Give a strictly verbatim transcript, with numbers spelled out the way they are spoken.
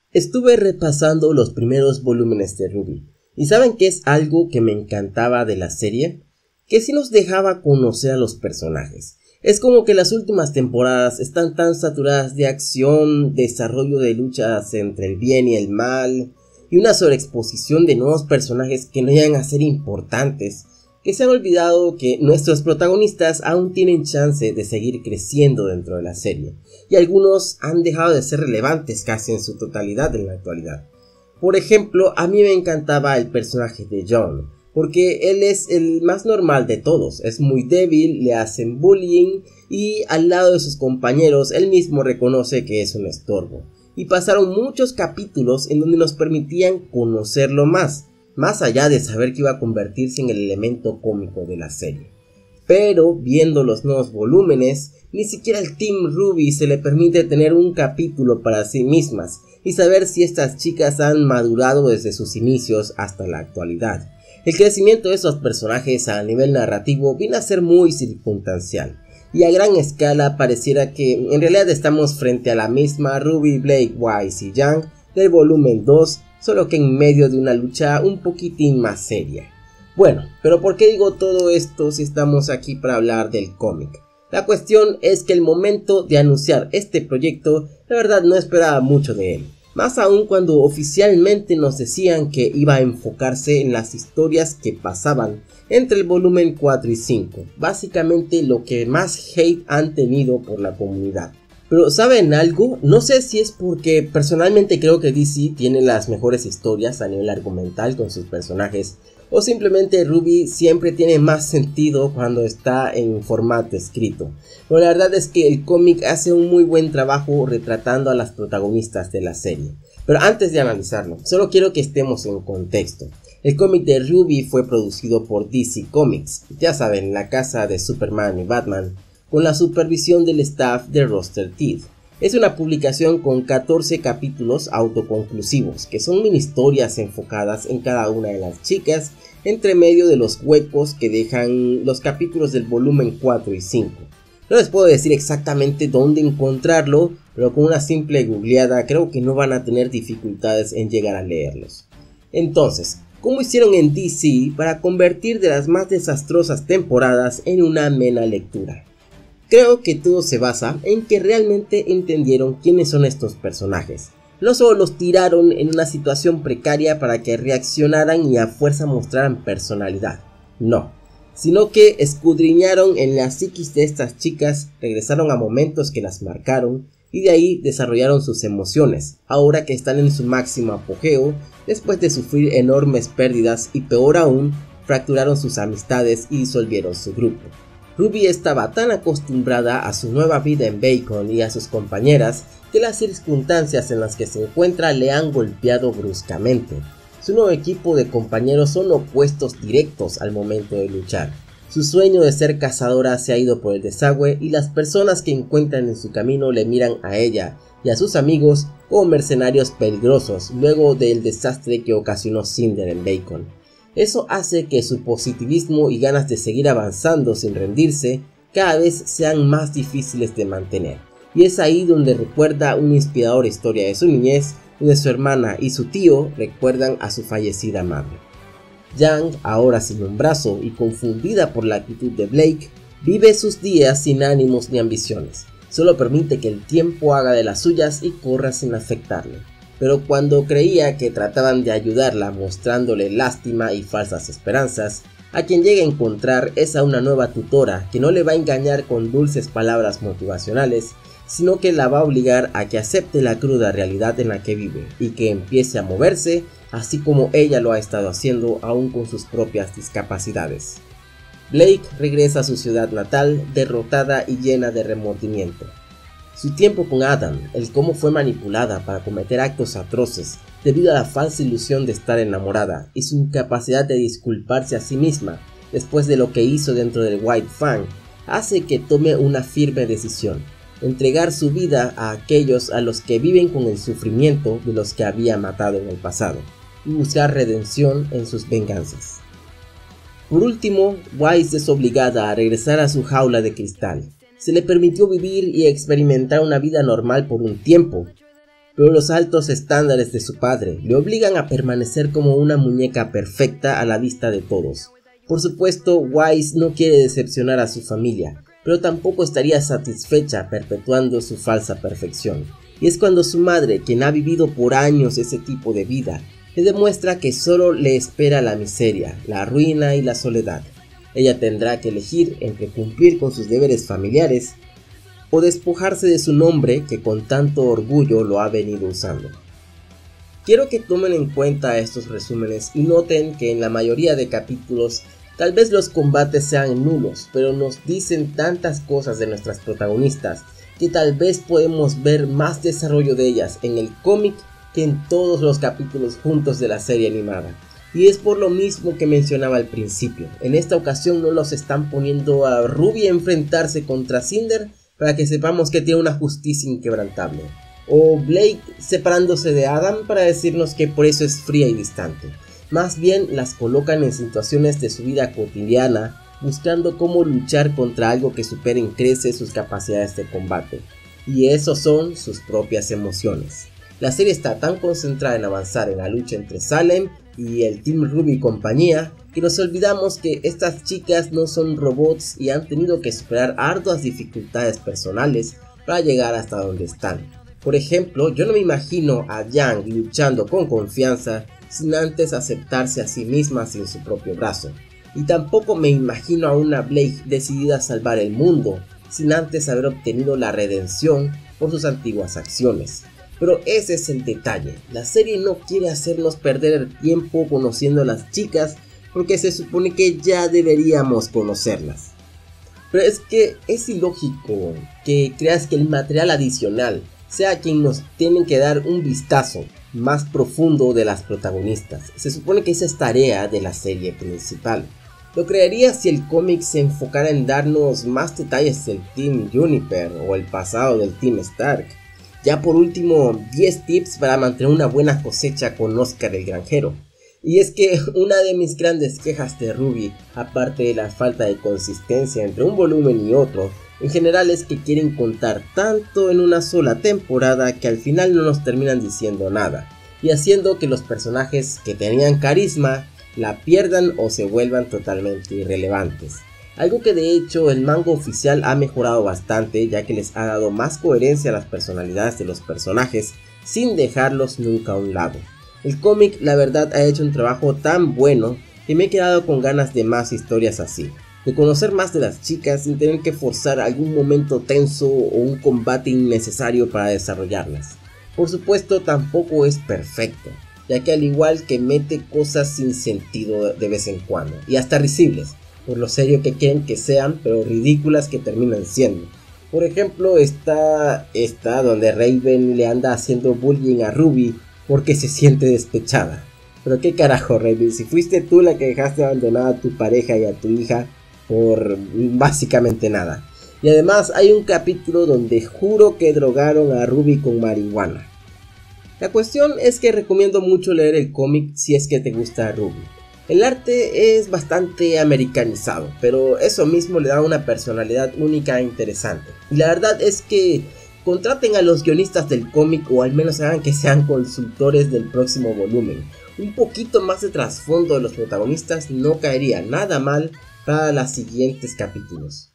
Estuve repasando los primeros volúmenes de RWBY, y ¿saben qué es algo que me encantaba de la serie? Que sí nos dejaba conocer a los personajes. Es como que las últimas temporadas están tan saturadas de acción, desarrollo de luchas entre el bien y el mal, y una sobreexposición de nuevos personajes que no llegan a ser importantes, que se han olvidado que nuestros protagonistas aún tienen chance de seguir creciendo dentro de la serie, y algunos han dejado de ser relevantes casi en su totalidad en la actualidad. Por ejemplo, a mí me encantaba el personaje de Jon, porque él es el más normal de todos, es muy débil, le hacen bullying y al lado de sus compañeros él mismo reconoce que es un estorbo. Y pasaron muchos capítulos en donde nos permitían conocerlo más, más allá de saber que iba a convertirse en el elemento cómico de la serie. Pero viendo los nuevos volúmenes, ni siquiera al Team RWBY se le permite tener un capítulo para sí mismas y saber si estas chicas han madurado desde sus inicios hasta la actualidad. El crecimiento de esos personajes a nivel narrativo viene a ser muy circunstancial, y a gran escala pareciera que en realidad estamos frente a la misma Ruby, Blake, Weiss y Young del volumen dos, solo que en medio de una lucha un poquitín más seria. Bueno, pero ¿por qué digo todo esto si estamos aquí para hablar del cómic? La cuestión es que el momento de anunciar este proyecto, la verdad no esperaba mucho de él. Más aún cuando oficialmente nos decían que iba a enfocarse en las historias que pasaban entre el volumen cuatro y cinco, básicamente lo que más hate han tenido por la comunidad. Pero ¿saben algo? No sé si es porque personalmente creo que D C tiene las mejores historias a nivel argumental con sus personajes, o simplemente RWBY siempre tiene más sentido cuando está en formato escrito. Pero la verdad es que el cómic hace un muy buen trabajo retratando a las protagonistas de la serie. Pero antes de analizarlo, solo quiero que estemos en contexto. El cómic de RWBY fue producido por D C Comics, ya saben, la casa de Superman y Batman, con la supervisión del staff de Rooster Teeth. Es una publicación con catorce capítulos autoconclusivos, que son mini historias enfocadas en cada una de las chicas, entre medio de los huecos que dejan los capítulos del volumen cuatro y cinco. No les puedo decir exactamente dónde encontrarlo, pero con una simple googleada creo que no van a tener dificultades en llegar a leerlos. Entonces, ¿cómo hicieron en D C para convertir de las más desastrosas temporadas en una amena lectura? Creo que todo se basa en que realmente entendieron quiénes son estos personajes. No solo los tiraron en una situación precaria para que reaccionaran y a fuerza mostraran personalidad, no, sino que escudriñaron en la psiquis de estas chicas, regresaron a momentos que las marcaron y de ahí desarrollaron sus emociones, ahora que están en su máximo apogeo, después de sufrir enormes pérdidas y peor aún, fracturaron sus amistades y disolvieron su grupo. RWBY estaba tan acostumbrada a su nueva vida en Bacon y a sus compañeras que las circunstancias en las que se encuentra le han golpeado bruscamente. Su nuevo equipo de compañeros son opuestos directos al momento de luchar. Su sueño de ser cazadora se ha ido por el desagüe y las personas que encuentran en su camino le miran a ella y a sus amigos como mercenarios peligrosos luego del desastre que ocasionó Cinder en Bacon. Eso hace que su positivismo y ganas de seguir avanzando sin rendirse cada vez sean más difíciles de mantener. Y es ahí donde recuerda una inspiradora historia de su niñez, donde su hermana y su tío recuerdan a su fallecida madre. Young, ahora sin un brazo y confundida por la actitud de Blake, vive sus días sin ánimos ni ambiciones. Solo permite que el tiempo haga de las suyas y corra sin afectarle. Pero cuando creía que trataban de ayudarla mostrándole lástima y falsas esperanzas, a quien llega a encontrar es a una nueva tutora que no le va a engañar con dulces palabras motivacionales, sino que la va a obligar a que acepte la cruda realidad en la que vive y que empiece a moverse, así como ella lo ha estado haciendo aún con sus propias discapacidades. Blake regresa a su ciudad natal derrotada y llena de remordimiento. Su tiempo con Adam, el cómo fue manipulada para cometer actos atroces debido a la falsa ilusión de estar enamorada y su incapacidad de disculparse a sí misma después de lo que hizo dentro del White Fang, hace que tome una firme decisión: entregar su vida a aquellos a los que viven con el sufrimiento de los que había matado en el pasado y buscar redención en sus venganzas. Por último, Weiss es obligada a regresar a su jaula de cristal. Se le permitió vivir y experimentar una vida normal por un tiempo, pero los altos estándares de su padre le obligan a permanecer como una muñeca perfecta a la vista de todos. Por supuesto, Weiss no quiere decepcionar a su familia, pero tampoco estaría satisfecha perpetuando su falsa perfección. Y es cuando su madre, quien ha vivido por años ese tipo de vida, le demuestra que solo le espera la miseria, la ruina y la soledad. Ella tendrá que elegir entre cumplir con sus deberes familiares o despojarse de su nombre que con tanto orgullo lo ha venido usando. Quiero que tomen en cuenta estos resúmenes y noten que en la mayoría de capítulos tal vez los combates sean nulos, pero nos dicen tantas cosas de nuestras protagonistas que tal vez podemos ver más desarrollo de ellas en el cómic que en todos los capítulos juntos de la serie animada. Y es por lo mismo que mencionaba al principio, en esta ocasión no los están poniendo a Ruby a enfrentarse contra Cinder para que sepamos que tiene una justicia inquebrantable, o Blake separándose de Adam para decirnos que por eso es fría y distante. Más bien las colocan en situaciones de su vida cotidiana, buscando cómo luchar contra algo que supere en creces sus capacidades de combate, y eso son sus propias emociones. La serie está tan concentrada en avanzar en la lucha entre Salem y el Team Ruby y compañía, que nos olvidamos que estas chicas no son robots y han tenido que superar arduas dificultades personales para llegar hasta donde están. Por ejemplo, yo no me imagino a Yang luchando con confianza sin antes aceptarse a sí misma sin su propio brazo. Y tampoco me imagino a una Blake decidida a salvar el mundo sin antes haber obtenido la redención por sus antiguas acciones. Pero ese es el detalle, la serie no quiere hacernos perder el tiempo conociendo a las chicas porque se supone que ya deberíamos conocerlas. Pero es que es ilógico que creas que el material adicional sea quien nos tiene que dar un vistazo más profundo de las protagonistas. Se supone que esa es tarea de la serie principal. Lo creería si el cómic se enfocara en darnos más detalles del Team Juniper o el pasado del Team Stark. Ya por último, diez tips para mantener una buena cosecha con Oscar el Granjero. Y es que una de mis grandes quejas de Ruby, aparte de la falta de consistencia entre un volumen y otro, en general es que quieren contar tanto en una sola temporada que al final no nos terminan diciendo nada, y haciendo que los personajes que tenían carisma la pierdan o se vuelvan totalmente irrelevantes. Algo que de hecho el manga oficial ha mejorado bastante, ya que les ha dado más coherencia a las personalidades de los personajes sin dejarlos nunca a un lado. El cómic la verdad ha hecho un trabajo tan bueno que me he quedado con ganas de más historias así, de conocer más de las chicas sin tener que forzar algún momento tenso o un combate innecesario para desarrollarlas. Por supuesto tampoco es perfecto, ya que al igual que mete cosas sin sentido de vez en cuando, y hasta risibles, por lo serio que quieren que sean, pero ridículas que terminan siendo. Por ejemplo, está esta donde Raven le anda haciendo bullying a Ruby porque se siente despechada. Pero qué carajo, Raven, si fuiste tú la que dejaste abandonada a tu pareja y a tu hija por básicamente nada. Y además hay un capítulo donde juro que drogaron a Ruby con marihuana. La cuestión es que recomiendo mucho leer el cómic si es que te gusta Ruby. El arte es bastante americanizado, pero eso mismo le da una personalidad única e interesante. Y la verdad es que contraten a los guionistas del cómic o al menos hagan que sean consultores del próximo volumen. Un poquito más de trasfondo de los protagonistas no caería nada mal para los siguientes capítulos.